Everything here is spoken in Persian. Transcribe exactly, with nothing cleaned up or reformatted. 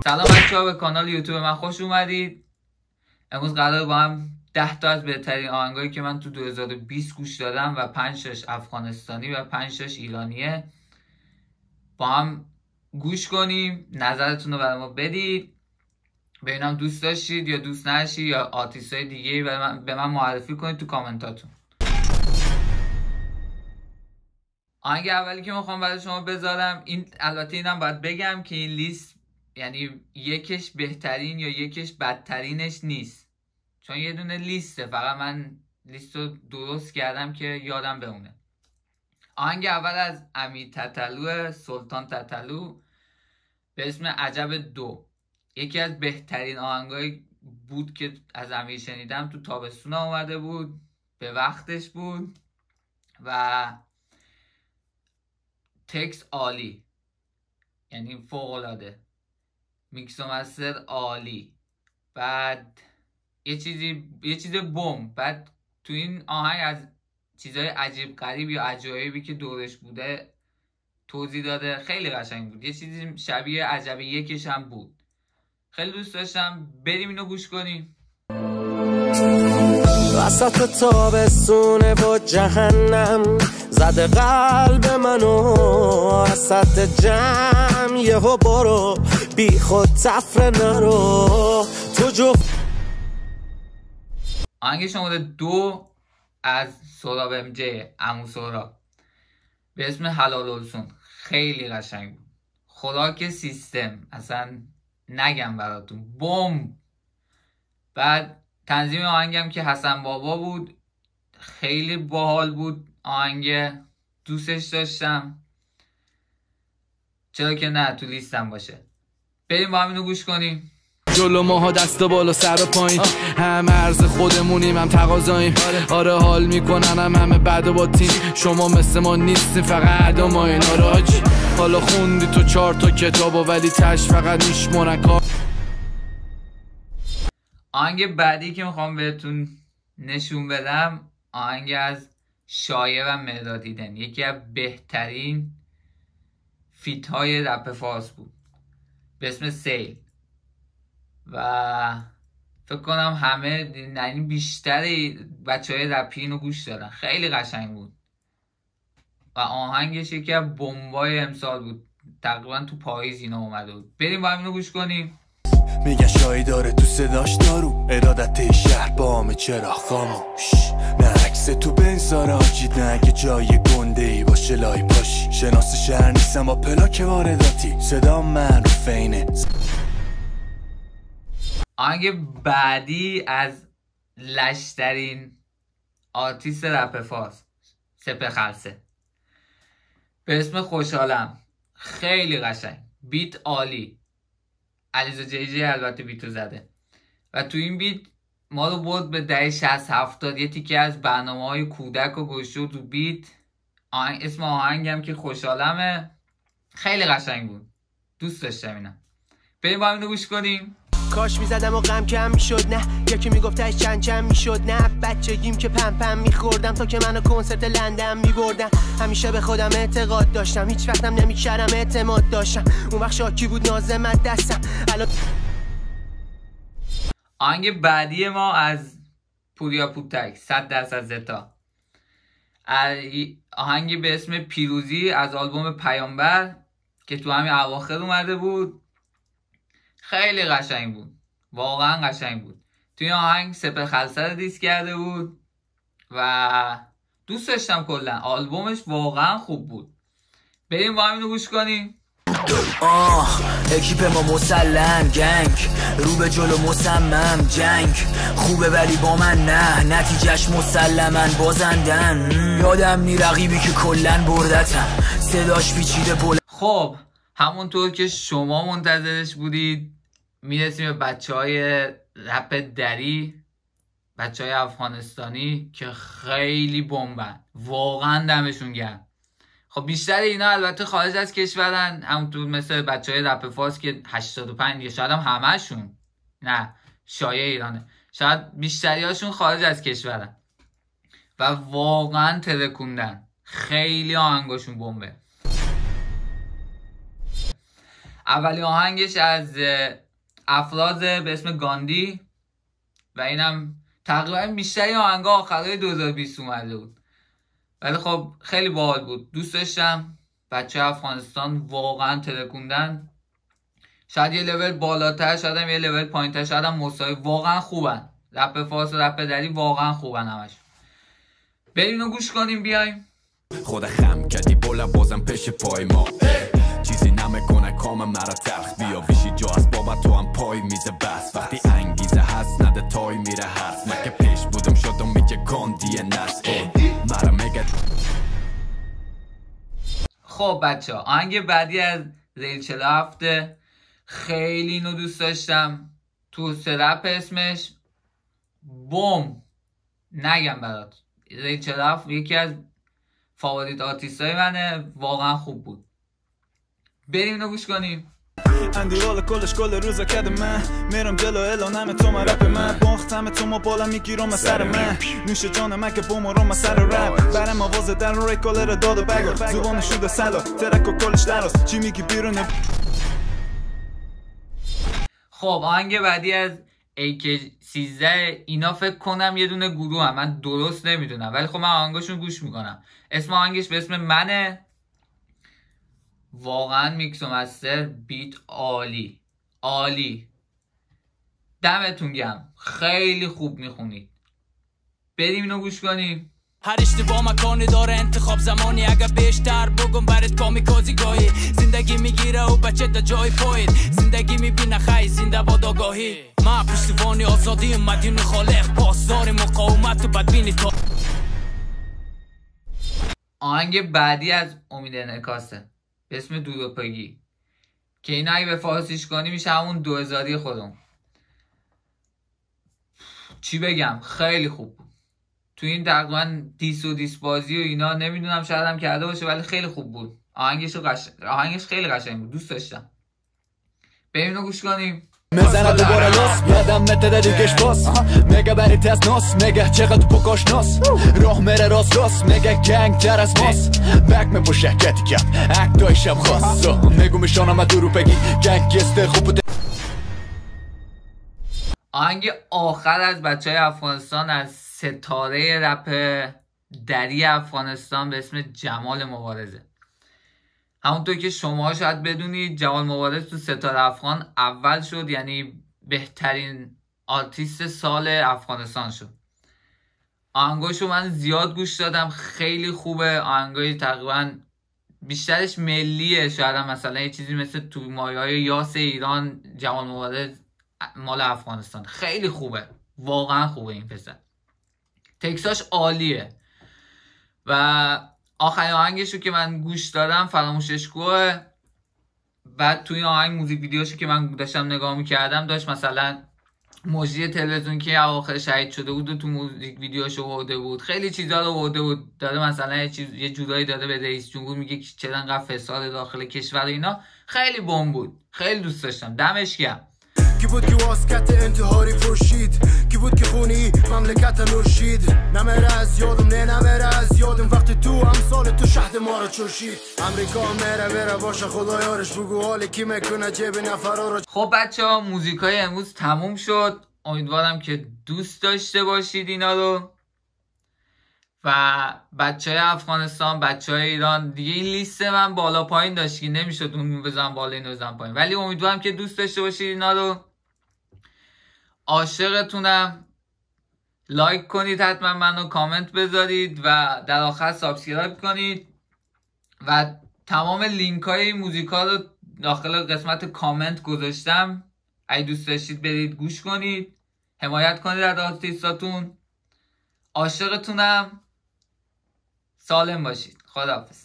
سلام بچه ها، به کانال یوتیوب من خوش اومدید. امروز قرار با هم ده تا از بهترین آهنگایی که من تو دو هزار و بیست گوش دادم و پنج تاش افغانستانی و پنج تاش ایرانیه با هم گوش کنیم. نظرتون رو برای ما بدید، ببینم دوست داشتید یا دوست نداشتید یا آرتیستای دیگه به من, به من معرفی کنید تو کامنتاتون. آهنگ اولی که میخوام برای شما بذارم، این البته اینم باید بگم که این لیست یعنی یکش بهترین یا یکش بدترینش نیست، چون یه دونه لیسته، فقط من لیست رو درست کردم که یادم بمونه. آهنگ اول از امیر تتلو، سلطان تتلو، به اسم عجب دو. یکی از بهترین آهنگایی بود که از امیر شنیدم. تو تابستون آمده بود، به وقتش بود و تکس عالی، یعنی فوق العاده، میکس و مستر عالی. بعد یه چیزی یه چیز بم. بعد تو این آهنگ از چیزای عجیب غریب یا عجایبی که دورش بوده توضیح داده، خیلی قشنگ بود. یه چیزی شبیه عجب یکش هم بود. خیلی دوست داشتم، بریم اینو گوش کنیم. وسط تابستونه و جهنم زده قلب منو، وسط جمع یهو برو بی خود تفره نرو تو جفت. آهنگ شماره دو از سهراب ام جی، عمو سهراب، به اسم حلال السون. خیلی قشنگ بود. خوراک سیستم، اصلا نگم براتون، بوم. بعد تنظیم آهنگم که حسن بابا بود، خیلی باحال بود. آهنگ دوستش داشتم، چرا که نه تو لیستم باشه. بریم با هم اینو گوش کنیم. جلو ماها دست و بالا سر و پایین، هم عرض خودمونیم هم تقاضاییم. آره حال میکنن هم همه بعد و با تیم، شما مثل ما نیستیم فقط عدا ما این. آره آجی حالا خوندی تو چهار تا کتابو ولی تش فقط میشمونن کار. آهنگ بعدی که میخوام بهتون نشون بدم آهنگ از شایع و مهدادیدن، یکی از بهترین فیت های رپ فارس بود، به اسم سیل. و فکر کنم همه، یعنی بیشتر بچه های رپی اینو گوش دادن. خیلی قشنگ بود و آهنگش یکی از بمبای امسال بود، تقریبا تو پاییز اینا اومده بود. بریم با هم اینو گوش کنیم. میگن شایی داره تو صداش دارو، ارادت شهر با همه چراغ خاموش، نه عکس تو بنزار آجید، نه اگه جای گنده ای باشه لای پاشی. شناس شهر نیستم با پلاک وارداتی، صدا من رو فینه. آهنگ بعدی از لشترین آرتیست رپ فارس، سپه خلصه، به اسم خوشحالم. خیلی قشنگ، بیت عالی. علیزا جی جی البته بیتو زده و تو این بیت ما رو برد به دهه شصت هفتاد. یه تیکه از برنامه های کودک و گوشو تو بیت. آهنگ، اسم آهنگم که خوشحالمه. خیلی قشنگ بود، دوست داشتم اینم. بریم با هم اینو گوش کنیم. کاش میزدم و غم کم میشد، نه یکی میگفتش چند چند میشد، نه بچگیم که پم پم میخوردم تا که منو کنسرت لندن میبردن. همیشه به خودم اعتقاد داشتم، هیچ وقتم نمیکردم اعتماد داشتم. اون وقت شاکی بود نازمت دستم الان. آهنگ بعدی ما از پوریا پوتک، صد درصد زتا، آهنگی به اسم پیروزی از آلبوم پیامبر که تو همین اواخر اومده بود. خیلی قشنگ بود، واقعا قشنگ بود. توی آهنگ سپه خلصه رو دیس کرده بود و دوست داشتم. کلا آلبومش واقعا خوب بود. بریم با هم اینو گوش کنیم. آه اکیپ ما مسلم، گنگ رو به جلو مصمم، جنگ خوبه ولی با من نه، نتیجهش مسلمن بازندن. یادم نی رقیبی که کلن بردتم، صداش پیچیده بلند. خب همونطور که شما منتظرش بودید میرسیم به بچه های رپ دری، بچه های افغانستانی که خیلی بمبن، واقعا دمشون گرم. خب بیشتر اینا البته خارج از کشورن، همونطور مثل بچه های رپ فارس که هشتاد و پنج یا شاید هم همهشون، نه شایع ایرانه، شاید بیشتری هاشون خارج از کشورن و واقعا ترکوندن. خیلی آهنگاشون بمبه. اولین آهنگش از افراز به اسم گاندی و اینم تقریبا بیشتری آهنگا آخرای دو هزار و بیست اومده بود، ولی خب خیلی باحال بود، دوست داشتم. بچه افغانستان واقعا ترکوندن، شاید یه لول بالاتر، شاید هم یه لول پایینتر، شاید هم مساوی، واقعا خوبن. رپ فارس و رپ دری واقعا خوبن همش. بریم و گوش کنیم بیایم. خود خم کردی بالا بازم پیش پای ما چیزی نمیکنه کام مرا تلخ بیا بیشی جا از بابا تو هم پای میزه بس وقتی انگیزه هست نده تای میره هست من که پیش بودم شدم میگه گاندی نرس مرا میگه. خب بچه ها آهنگ بعدی از ریل چهل و هفت خیلی اینو دوست داشتم، تو سرپ اسمش بوم نگم برات. ریل چهل و هفت یکی از فاوریت آرتیست های منه، واقعا خوب بود. بریم اینو گوش کنیم. اندیرال کلش کل روزا کده من میرم جلو الانم تو من رپ من باختم تو ما بالا میگیرم سر من نوش جان من که بومرم سر رپ برم آواز در روی کلر داد و بگو زبان شده سلا ترک و کلش دراز چی میگی بیرون. خب آهنگ بعدی از ای کی سیزده اینا فکر کنم یه دونه گروه هم. من درست نمیدونم ولی خب من آهنگاشون گوش میکنم. اسم آهنگش به اسم منه، واقعا میکس و مستر بیت عالی عالی، دمتون گرم، خیلی خوب میخونید. بریم اینو گوش کنیم. هر اشتباه مکانی داره انتخاب زمانی اگر بیشتر بگم برات کامیکازی گاهی زندگی میگیره و بچه تا جای پایین زندگی میبینه خیلی زنده با داگاهی ما پشتیبانی آزادی مدین خالق پاسدار مقاومت و بدبینی تا. آهنگ بعدی از امید انعکاسه به اسم دروپگی که این اگه به فارسیش کنی میشه همون دو هزاری خودم. چی بگم، خیلی خوب بود. تو این تقریبا دیس و دیس بازی و اینا نمیدونم شاید هم کرده باشه ولی خیلی خوب بود. آهنگش قش... آهنگش خیلی قشنگ بود، دوست داشتم. بریم اینو گوش کنیم. میزنه دوباره لس یادم متده دیگهش باز میگه بری تست ناس میگه چقدر تو پکاش ناس راه میره راست راست میگه گنگ تر از ماست بک میپوشه کتی کپ اکتای شب خواست میگو میشانم درو بگی گنگستر خوب بوده. آهنگ آخر از بچه های افغانستان از ستاره رپ دری افغانستان به اسم جمال مبارزه. همونطور که شما شاید بدونید جمال مبارز تو ستاره افغان اول شد، یعنی بهترین آرتیست سال افغانستان شد. آهنگاشو من زیاد گوش دادم، خیلی خوبه. آهنگای تقریبا بیشترش ملیه، شاید هم مثلا یه چیزی مثل تو مایه‌های یاس ایران جمال مبارز مال افغانستان. خیلی خوبه، واقعا خوبه این پسر، تکساش عالیه. و آخرین آهنگشو که من گوش دادم فراموششگوه. بعد توی آهنگ موزیک ویدیوشو که من داشتم نگاه میکردم داشت مثلا مجری تلویزیون که آخر شهید شده بود و تو موزیک ویدیوشو ورده بود، خیلی چیزا رو ورده بود، داده مثلا یه چیز یه جورایی داده به رئیس جمهور، میگه چرا انقدر فساد داخل کشور اینا. خیلی بم بود، خیلی دوست داشتم، دمش گرم. کی بود که واسکت انتحاری پرشید، کی بود که خونی مملکت نوشید، نمیره از یادم نه نمیره از یادم وقتی تو امثال تو شهد ما رو چوشید. امریکا میره بره باشه خدا یارش بگو حالی کی میکنه جیب نفرا رو. خب بچه ها موزیکای امروز تموم شد، امیدوارم که دوست داشته باشید اینا رو. و بچه های افغانستان، بچه های ایران دیگه، این لیست من بالا پایین داشت که نمیشد اون بزن بالا این بزن پایین، ولی امیدوارم که دوست داشته باشید اینا رو. عاشقتونم، لایک کنید حتما منو، کامنت بذارید و در آخر سابسکرایب کنید و تمام لینک های موزیکا رو داخل قسمت کامنت گذاشتم، اگه دوست داشتید برید گوش کنید، حمایت کنید از آرتیستاتون. عاشقتونم، سالم باشید، خداحافظ.